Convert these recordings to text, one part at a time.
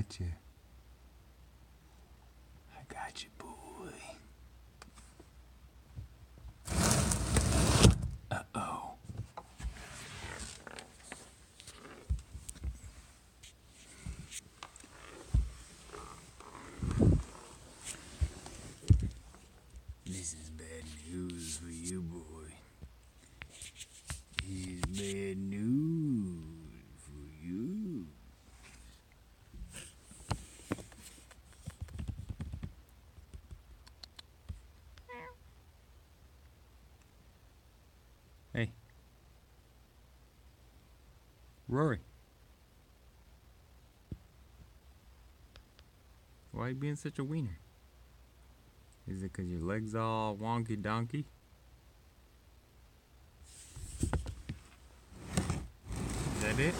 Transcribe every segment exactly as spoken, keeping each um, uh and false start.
got you. I got you, boy. Uh-oh. This is bad news for you, boy. This is bad news for you. Hey. Rory. Why are you being such a wiener? Is it because your leg's all wonky donkey? Is that it?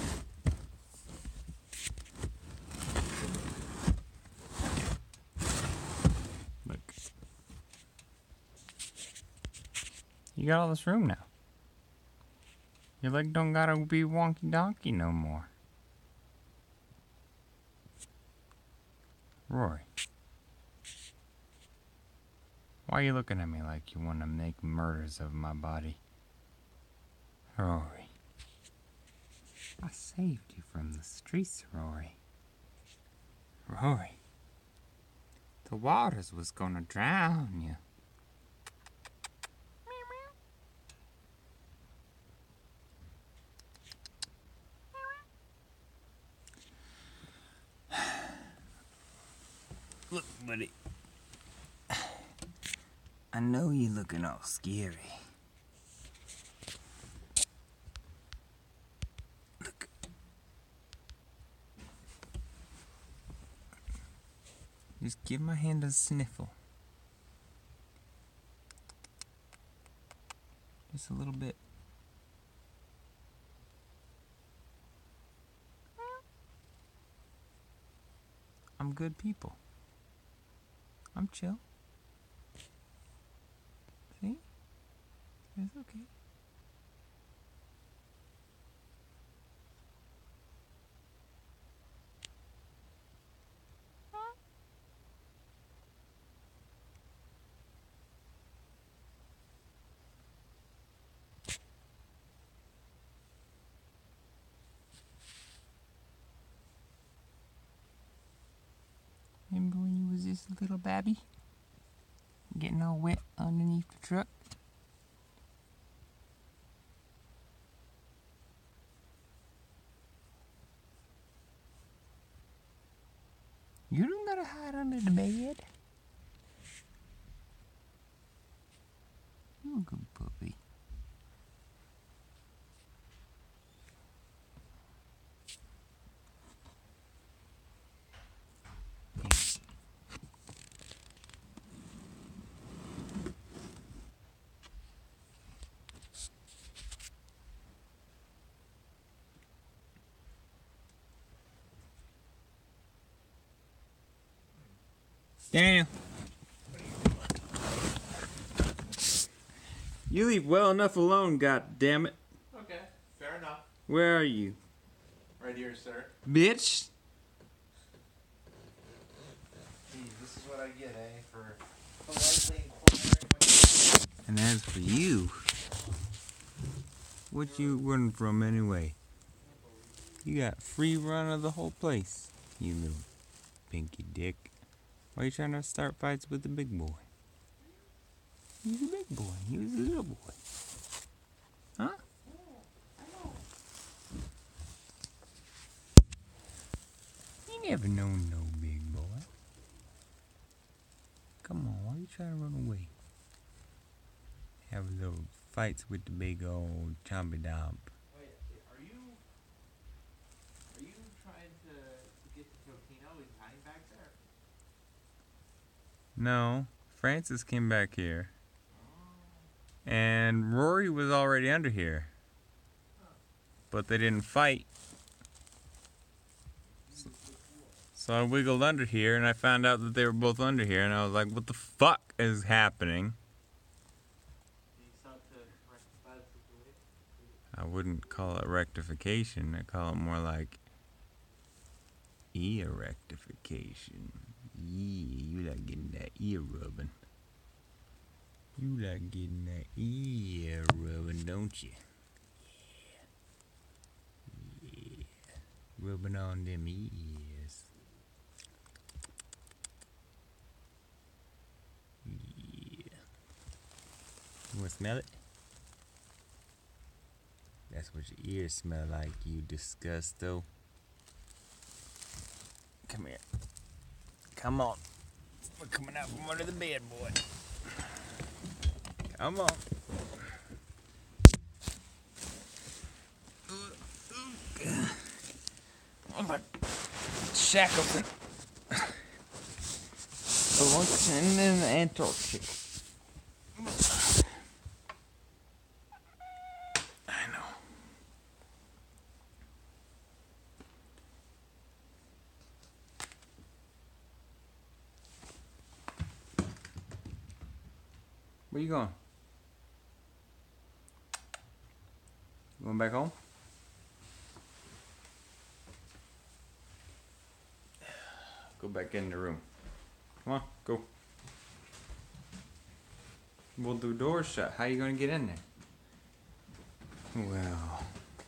Look. You got all this room now. Your leg don't gotta be wonky donkey no more. Rory. Why are you looking at me like you want to make murders of my body? Rory. I saved you from the streets, Rory. Rory. The waters was gonna drown you. Look, buddy. I know you're looking all scary. Look. Just give my hand a sniffle. Just a little bit. I'm good people. I'm chill. See? It's okay. Remember when you was this little babby? Getting all wet underneath the truck? You don't gotta hide under the bed. You a good puppy. Daniel. You leave well enough alone, god damn it. Okay, fair enough. Where are you? Right here, sir. Bitch. Gee, this is what I get, eh? For politely inquiring. And as for you, what you running from anyway? You got free run of the whole place, you little pinky dick. Why are you trying to start fights with the big boy? He's a big boy. He was a little boy. Huh? You never known no big boy. Come on, why are you trying to run away? Have a little fights with the big old chompy domp. Wait, are you... Are you trying to, to get to Totino? He's hiding back there? No, Francis came back here. And Rory was already under here. But they didn't fight. So I wiggled under here and I found out that they were both under here and I was like, what the fuck is happening? I wouldn't call it rectification. I call it more like Ear rectification. Yeah, you like getting that ear rubbing. You like getting that ear rubbing, don't you? Yeah. Yeah. Rubbing on them ears. Yeah. You wanna smell it? That's what your ears smell like, you disgusto. Come here. Come on. We're coming out from under the bed, boy. Come on. I'm about Shackleton. Luncheon in Antarctica. I know. Where you going? You going back home? Go back in the room. Come on, go. Well, the door's shut. How you gonna get in there? Well.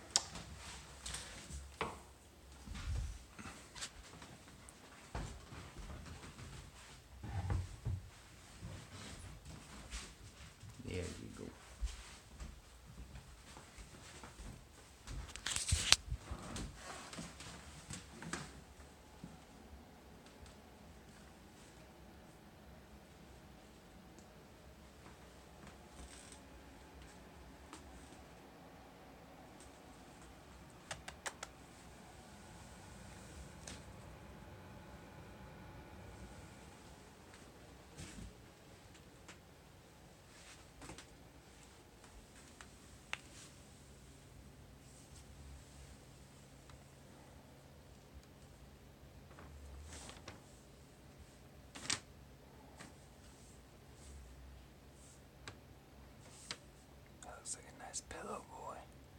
There you go. That looks like a nice pillow, boy.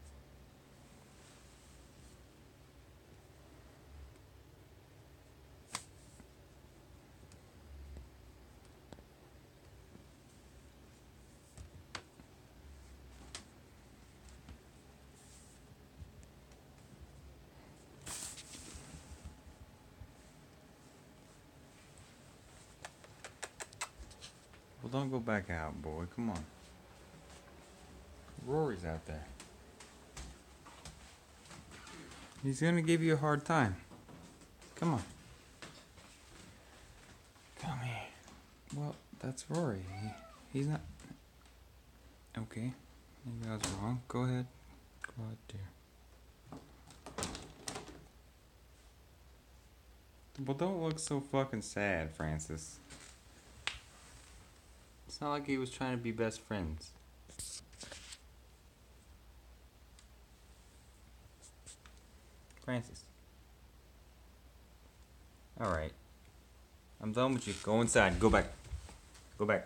Well, don't go back out, boy. Come on. Rory's out there. He's gonna give you a hard time. Come on. Come here. Well, that's Rory. He, he's not. Okay. Maybe I was wrong. Go ahead. Go out there. Well, don't look so fucking sad, Francis. It's not like he was trying to be best friends. Francis. Alright. I'm done with you. Go inside. Go back. Go back.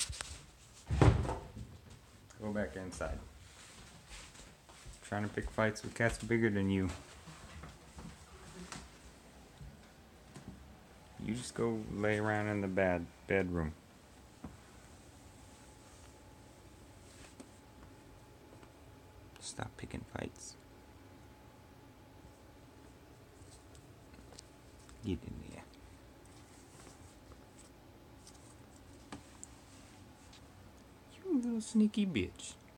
Go back inside. Trying to pick fights with cats bigger than you. You just go lay around in the bed bedroom. Stop picking fights. Get in there. You little sneaky bitch.